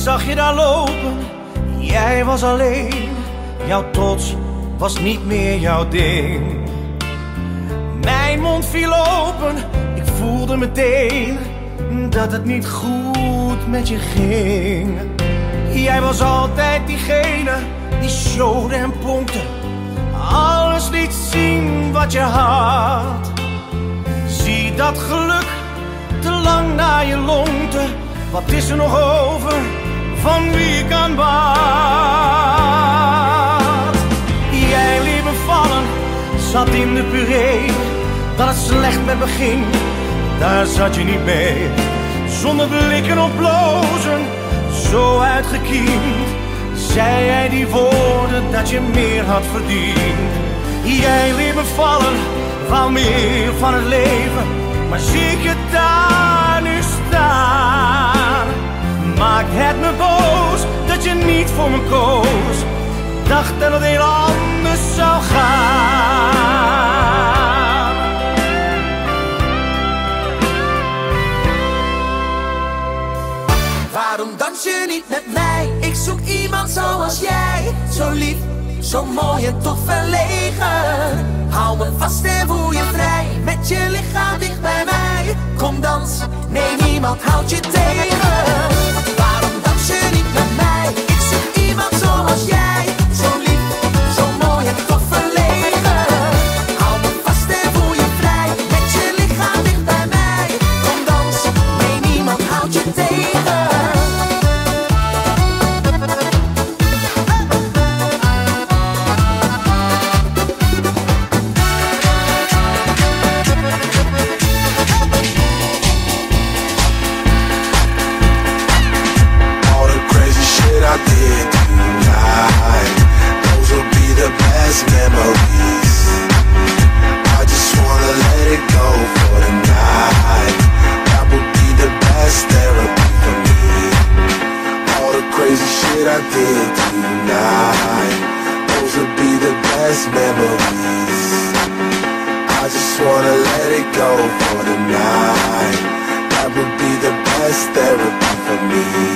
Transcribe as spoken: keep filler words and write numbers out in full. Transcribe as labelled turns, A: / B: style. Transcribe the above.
A: zag je daar lopen, jij was alleen. Jouw trots was niet meer jouw ding. Mijn mond viel open, ik voelde meteen dat het niet goed met je ging. Jij was altijd diegene die showde en pompte, alles liet zien wat je had. Zie dat geluk te lang naar je lonkte, wat is er nog over van wie ik aan bad? Jij liet me vallen, zat in de puree, dat het slecht met me ging, daar zat je niet mee. Zonder blikken of blozen, zo uitgekiend, zei jij die woorden dat je meer had verdiend. Jij liet me vallen, wou meer van het leven, maar zie ik je daar nu staan. Maakt het me boos dat je niet voor me koos, dacht dat het heel anders zou gaan.
B: Waarom dans je niet met mij? Ik zoek iemand zoals jij. Zo lief, zo mooi en toch verlegen. Hou me vast en voel je vrij, met je lichaam dicht bij mij. Kom dans, nee niemand houdt je tegen. Waarom dans je niet met mij? Ik zoek iemand zoals jij. Zo lief, zo mooi en toch verlegen. Hou me vast en voel je vrij, met je lichaam dicht bij mij. Kom dans, nee niemand houdt je tegen.
C: Memories. I just wanna let it go for the night. That would be the best therapy for me. All the crazy shit I did tonight, those would be the best memories. I just wanna let it go for the night. That would be the best therapy for me.